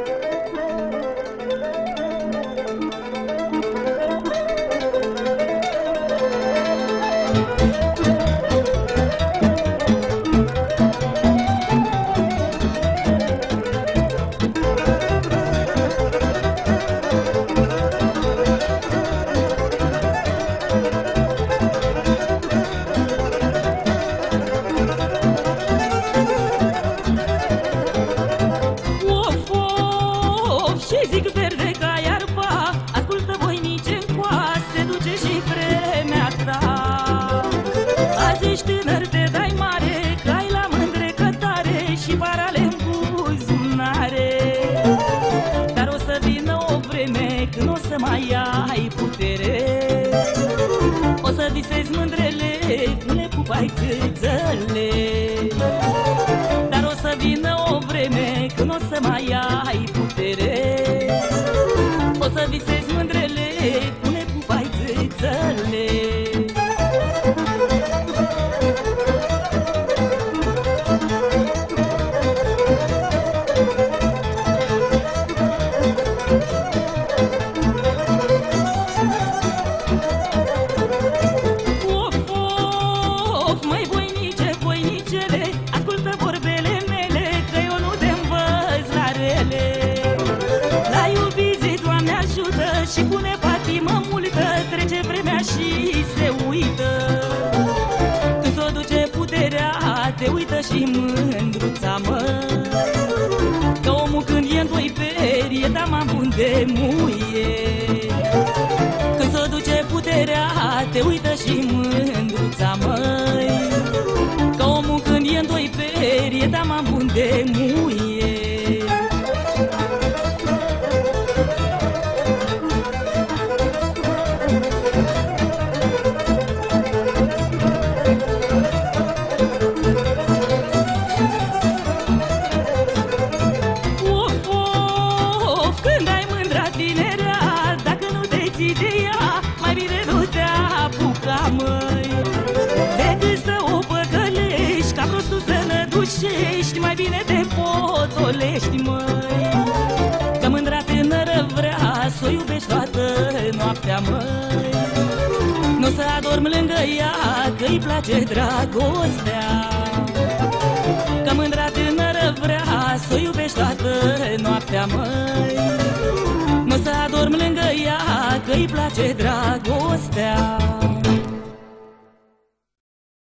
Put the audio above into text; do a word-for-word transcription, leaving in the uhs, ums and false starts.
Zic verde ca iarba, ascultă voinice-ncoa, se duce și vremea ta. Azi ești tânăr, te dai mare, cai la mândrecătare și parale-n buzunare. Dar o să vină o vreme când o să mai ai putere, o să visezi mândrele, nu le pupai țâțăle. Dar o să vină o vreme când o să mai ai putere, o să visezi mândrele, pune pupai țâțăle. Of, of, măi voinice, voinicele, ascultă vorbele mele, că eu nu te învăț la rele. La iubit zi, Doamne ajută, și pune patimă multă, trece vremea și se uită. Când s-o duce puterea, te uită și mândruța, mă. Că omul când e în doi peri, e dama bun de muie. Când s-o duce puterea, te uită și mândruța, măi. Că omul când e în doi peri, e dama bun de muie. Mai bine nu te apuca, măi, decât să o păcălești, ca prostul să nădușești, mai bine te potolești, măi. Că mândra tânără vrea să o iubești toată noaptea, măi. N-o să adormi lângă ea, că-i place dragostea. Că mândra tânără vrea să o iubești toată noaptea, măi. N-o să adormi lângă ea, că-i place dragostea.